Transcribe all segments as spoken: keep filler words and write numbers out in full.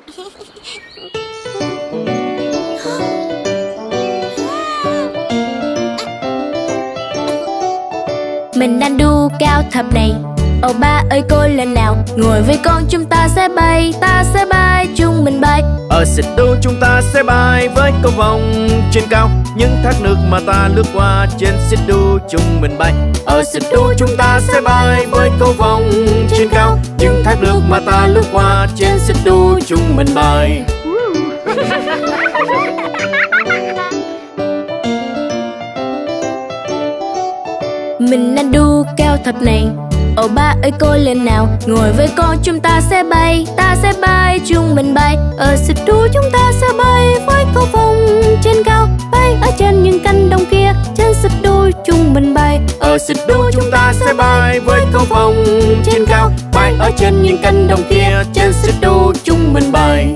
Mình đang đu cao thập này. Ồ ba ơi cô lên nào, ngồi với con chúng ta sẽ bay, ta sẽ bay chung mình bay. Ở xích đu chúng ta sẽ bay với cầu vồng trên cao, những thác nước mà ta lướt qua trên xích đu chung mình bay. Ở xích đu chúng ta sẽ bay với cầu vồng trên cao, những thác nước mà ta lướt qua trên xích đu chung mình bay. Mình đang đu cao thập này. Ồ ba ơi cô lên nào, ngồi với con chúng ta sẽ bay, ta sẽ bay chung mình bay. Ở xích đu chúng ta sẽ bay với cầu vồng trên cao, bay ở trên những cánh đồng kia, trên xích đu chung mình bay. Ở xích đu chúng ta sẽ bay với cầu vồng trên cao, bay ở trên những cánh đồng kia, trên xích đu chung mình bay.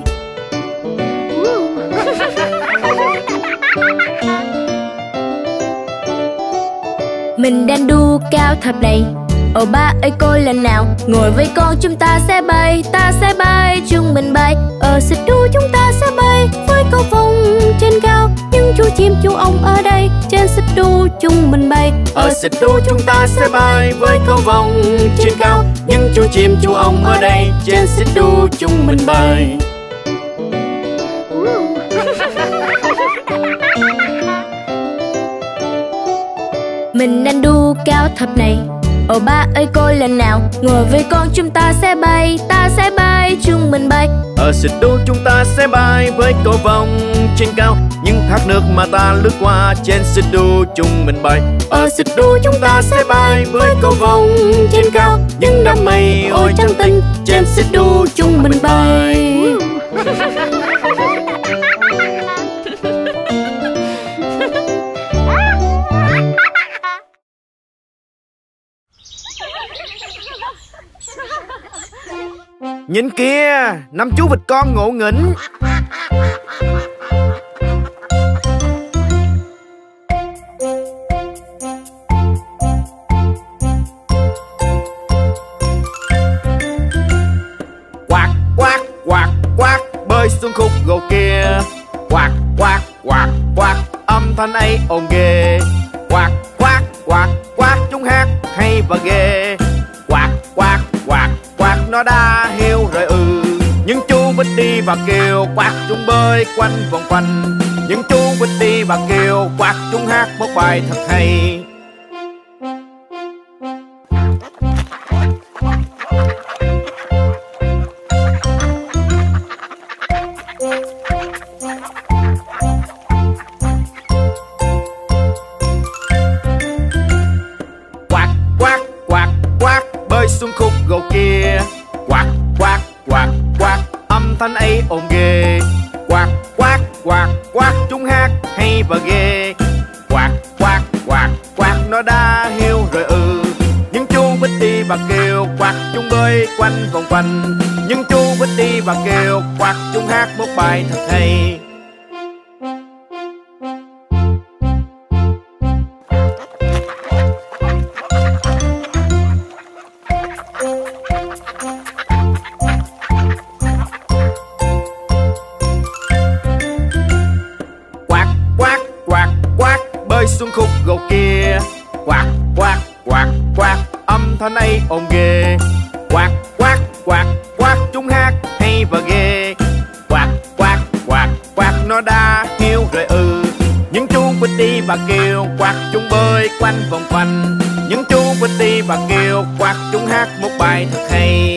Mình đang đu cao thập này. Ồ ba ơi cô lên nào, ngồi với con chúng ta sẽ bay, ta sẽ bay chung mình bay. Ở xích đu chúng ta sẽ bay với cầu vồng trên cao, những chú chim chú ong ở đây, trên xích đu chung mình bay. Ở xích đu chúng ta sẽ bay với cầu vồng trên cao, những chú chim chú ong ở đây, trên xích đu chung mình bay. Mình đang đu cao thập này. Ồ ba ơi cô lên nào, ngồi với con chúng ta sẽ bay, ta sẽ bay chung mình bay. Ở xích đu chúng ta sẽ bay với cầu vồng trên cao, những thác nước mà ta lướt qua trên xích đu chung mình bay. Ở xích đu chúng ta sẽ bay với cầu vồng trên cao, những đám mây ôi trắng tinh, trên xích đu chung mình bay. Nhìn kìa, năm chú vịt con ngộ nghĩnh. Quạt quạt quạt quạt bơi xuống khúc gỗ kia. Quạt quạt quạt quạt âm thanh ấy ồn ghê. Quạt quạt quạt quạt chúng hát hay và ghê. Quạt quạt quạt quạt nó đã hiu rồi ừ. Những chú vịt đi và kêu, quạt chúng bơi quanh vòng quanh. Những chú vịt đi và kêu, quạt chúng hát một bài thật hay. Quạt quạt quạt quạt bơi xuống khúc gỗ kia. Quạt quạt quạt quạt âm thanh ấy ồn ghê. Quạt quạt quạt quạt chúng hát hay và ghê. Quạt quạt quạt quạt nó đã hiu rồi ừ. Những chú vịt đi và kêu, quạt chúng bơi quanh vòng quanh. Những chú vịt đi và kêu, quạt chúng hát một bài thật hay. Xuống khúc gỗ kia. Quạt quạt quạt quạt âm thanh ấy ồn ghê. Quạt quạt quạt quạt chúng hát hay và ghê. Quạt quạt quạt quạt nó đã hiu rồi ừ. Những chú vịt đi và kêu, quạt chúng bơi quanh vòng quanh. Những chú vịt đi và kêu, quạt chúng hát một bài thật hay.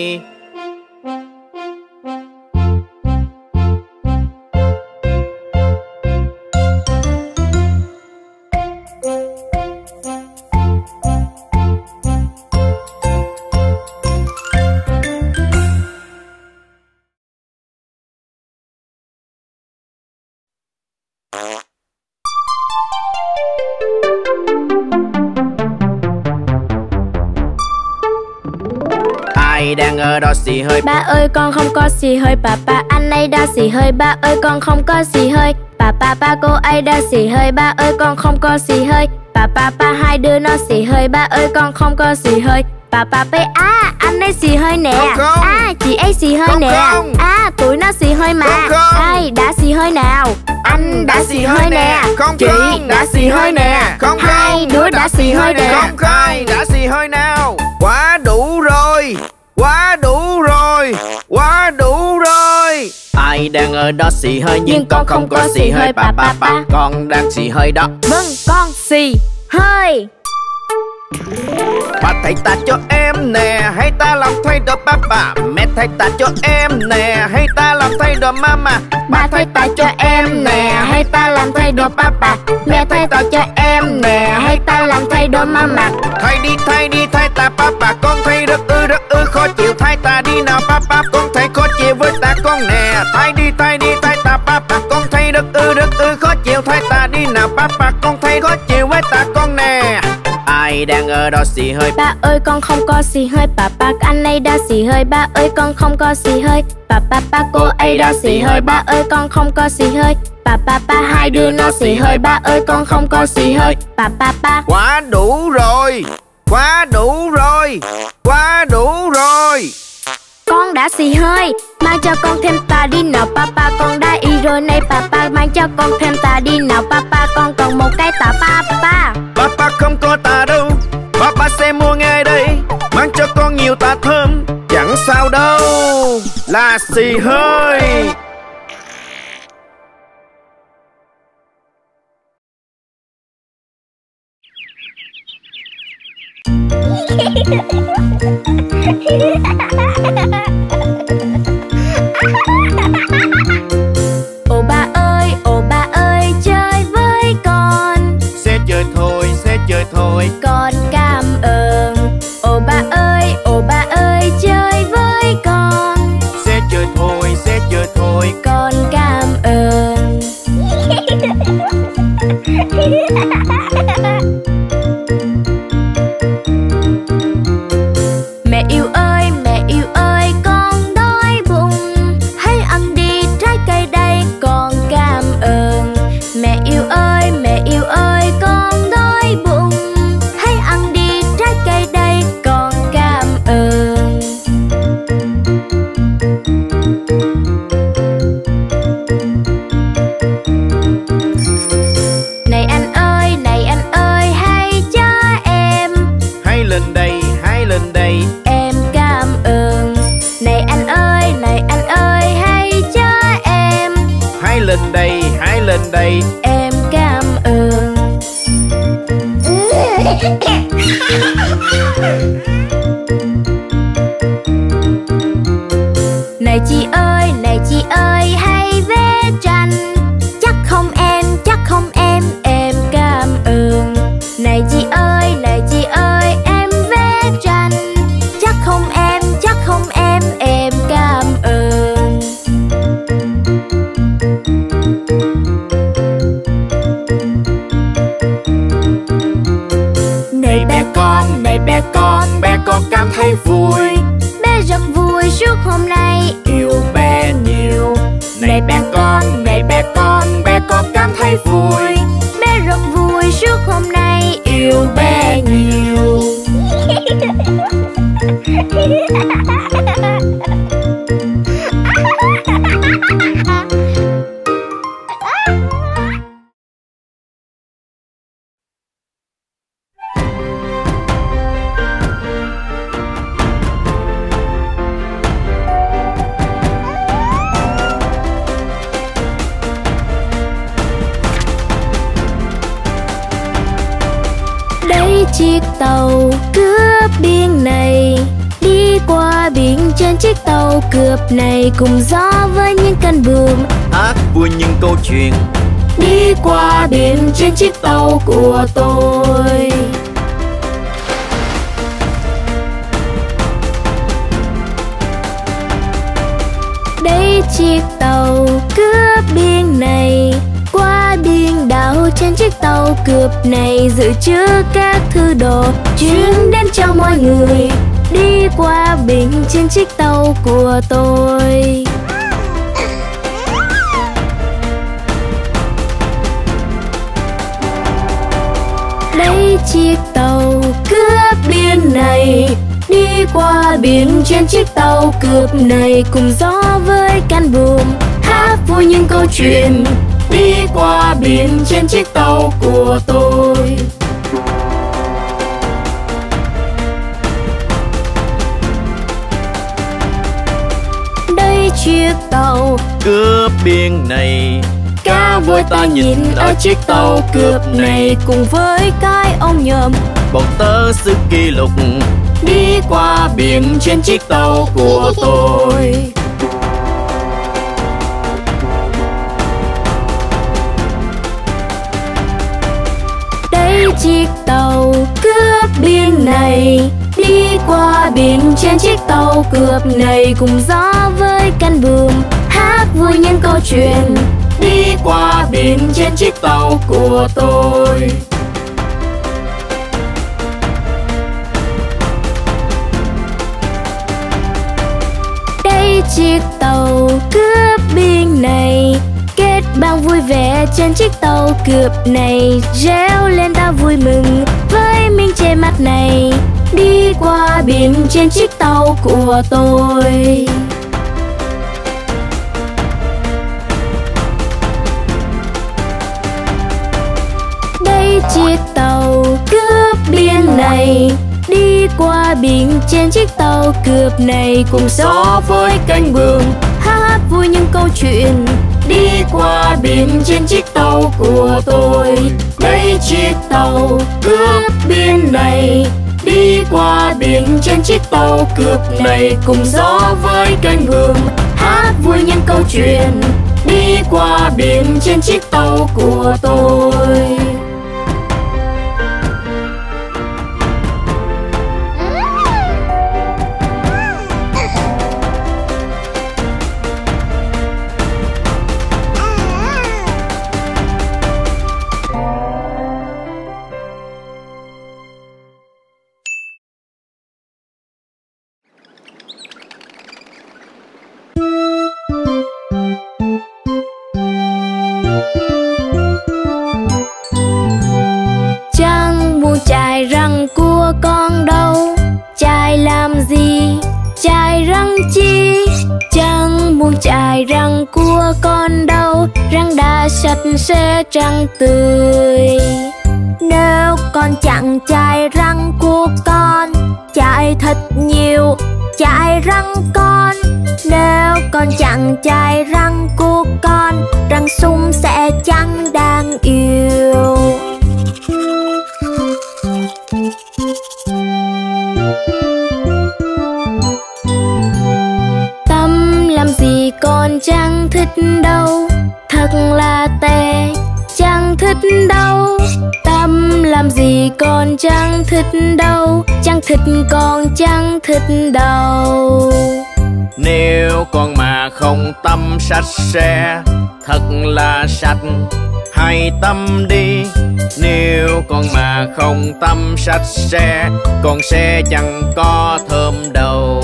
Ai đang ở đó xì hơi? Ba ơi con không có xì hơi. Papa anh ấy đã xì hơi. Ba ơi con không có xì hơi. Papa ba cô ấy đã xì hơi. Ba ơi con không có xì hơi. Papa ba hai đứa nó xì hơi. Ba ơi con không có xì hơi. Papa bé à anh ấy xì hơi nè. À chị ấy xì hơi không, nè. không. À tụi nó xì hơi Ai đã xì hơi nào? Anh đã xì hơi nè. Không Chị không, đã xì hơi nè. Không Hai không, đứa đã xì hơi nè. Không không, đã xì hơi nào. Quá đủ rồi, quá đủ rồi, quá đủ rồi. Ai đang ở đó xì hơi nhưng, Nhưng con không có xì hơi. Pa pa pa, con đang xì hơi đó. Vâng, con xì hơi. Ba thầy ta cho em nè, hay ta làm thay đồ papa. Mẹ thầy ta cho em nè, hay ta làm thay đồ mama. Ba thầy ta cho em nè, hay ta làm thay đồ papa. Mẹ thầy ta cho em nè, hay ta làm thay đồ mama. Thay đi thay đi thay ta papa, con thấy rất ư rất ư khó chịu. Thay ta đi nào papa, con thấy khó chịu với ta con nè. Thay đi thay đi thay ta papa, con thấy rất ư rất ư khó chịu. Thay ta đi nào papa, con thấy khó chịu với ta con nè. Ai đang ở đó xì hơi? Ba ơi con không có xì hơi. Papa anh ấy đã xì hơi. Ba ơi con không có xì hơi. Papa pa cô ấy đã xì hơi. Ba ơi con không có xì hơi. Papa pa hai đứa nó xì hơi. Ba ơi con không có xì hơi. Papa pa. Quá đủ rồi, quá đủ rồi, quá đủ rồi. Con đã xì hơi, mang cho con thêm tà đi nào. Papa con đã y rồi này. Papa mang cho con thêm tà đi nào. Papa con còn một cái tà. Papa Papa không có tà đâu, Papa sẽ mua ngay đây. Mang cho con nhiều tà thơm, chẳng sao đâu, là xì hơi. Ồ ba ơi, ồ ba ơi, chơi với con. Sẽ chơi thôi, sẽ chơi thôi. Con cảm ơn. Ồ ba ơi, ồ ba ơi, chơi với con. Sẽ chơi thôi, sẽ chơi thôi. Con cảm ơn. Mẹ yêu ơi, mẹ yêu ơi, con đói bụng. Hãy ăn đi trái cây đây, con cảm ơn. Mẹ yêu ơi, mẹ yêu ơi, con đói bụng. Hãy ăn đi trái cây đây, con cảm ơn. Này anh ơi, này anh ơi, hãy cho em. Hãy lên đây, hãy lên đây. Em cảm ơn. Này anh ơi, này anh ơi, hãy cho em. Hãy lên đây, hãy lên đây. Em cảm ơn. Này chị ơi, này chị ơi, hãy vẽ tranh. Chắc không em, chắc không em, em cảm ơn. Này chị ơi, này chị ơi, em vẽ tranh. Chắc không em, chắc không em, em cảm ơn. Này bé con, này bé con, bé con cảm thấy vui. Bé rất vui suốt hôm nay. Yêu bé nhiều. Này bé con, này bé con, bé con cảm thấy vui. Bé rất vui suốt hôm nay. Yêu bé nhiều. Đây chiếc tàu cướp biển này, đi qua biển trên chiếc tàu cướp này, cùng gió với những cánh buồm Hát vui những câu chuyện. đi qua biển trên chiếc tàu của tôi. Đây chiếc tàu cướp biển này, qua biển đảo trên chiếc tàu cướp này, dự trữ các thứ đồ chuyến đến cho mọi người, đi qua biển trên chiếc tàu của tôi. Đây chiếc tàu cướp biển này, đi qua biển trên chiếc tàu cướp này, cùng gió với cánh buồm hát hát vui những câu chuyện, đi qua biển trên chiếc tàu của tôi. Đây chiếc tàu cướp biển này, cá voi ta nhìn ở chiếc tàu cướp này, cùng với cái ống nhòm bọn tớ sức kỷ lục, đi qua biển trên chiếc tàu của tôi. Đây chiếc tàu cướp biển này, đi qua biển trên chiếc tàu cướp này, cùng gió với cánh buồm hát vui những câu chuyện, đi qua biển trên chiếc tàu của tôi. Đây chiếc tàu cướp biển này, kết bạn vui vẻ trên chiếc tàu cướp này, réo lên ta vui mừng với miếng che mặt này, đi qua biển trên chiếc tàu của tôi. Đây chiếc tàu cướp biển này, đi qua biển trên chiếc tàu cướp này, cùng gió với cánh buồm hát vui những câu chuyện, đi qua biển trên chiếc tàu của tôi. Đây chiếc tàu cướp biển này, đi qua biển trên chiếc tàu cướp này, cùng gió với cánh buồm hát vui những câu chuyện, đi qua biển trên chiếc tàu của tôi. Chài răng của con đâu, chài làm gì, chài răng chi, chẳng muốn chài răng của con đâu, răng đã sạch sẽ trắng tươi. Nếu con chẳng chài răng của con, chài thật nhiều, chài răng con. Nếu con chẳng chài răng của con, răng sung sẽ chẳng đáng yêu. Tâm làm gì con chẳng thích đâu, thật là tệ, chẳng thích đâu. Tâm làm gì con chẳng thích đâu, chẳng thích con chẳng thích đâu. Nếu con mà không tâm sạch sẽ, thật là sạch, hãy tâm đi. Nếu con mà không tâm sạch sẽ, con sẽ chẳng có thơm đâu.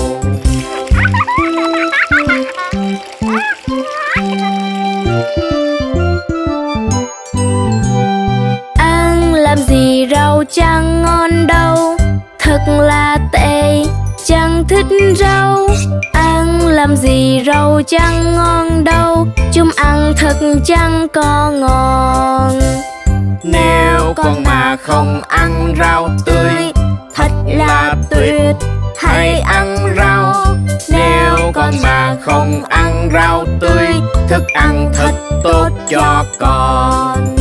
Ăn làm gì rau chẳng ngon đâu, thật là tệ, chẳng thích rau. Ăn làm gì rau chẳng ngon đâu, chúng ăn thật chẳng có ngon. Nếu con mà không ăn rau tươi, thật là tuyệt, hãy ăn rau. Nếu con mà không ăn rau tươi, thức ăn thật tốt cho con.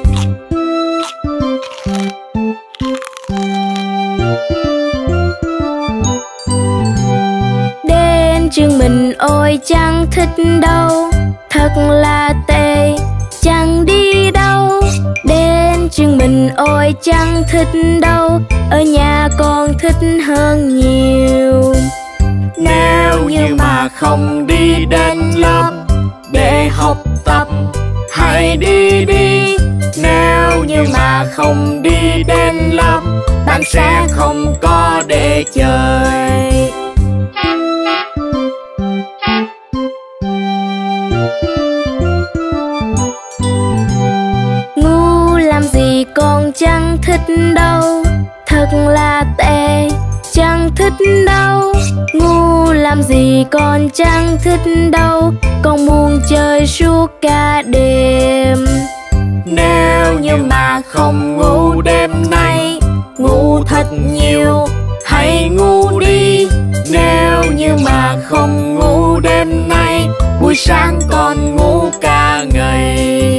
Đến trường mình ôi chẳng thích đâu, thật là tệ, chẳng đi đâu. Đến trường mình ôi chẳng thích đâu, ở nhà con thích hơn nhiều. Nếu như mà không đi đến lớp để học tập, hãy đi đi. Nếu như mà không đi đến lớp, bạn sẽ không có để chơi. Ngu làm gì con chẳng thích đâu, thật là tệ, chẳng thích đâu. Ngu làm gì con chẳng thích đâu, con muốn chơi suốt cả đêm. Nếu như mà không ngủ đêm nay, ngủ thật nhiều, hãy ngủ đi. Nếu như mà không ngủ đêm nay, buổi sáng con ngủ cả ngày.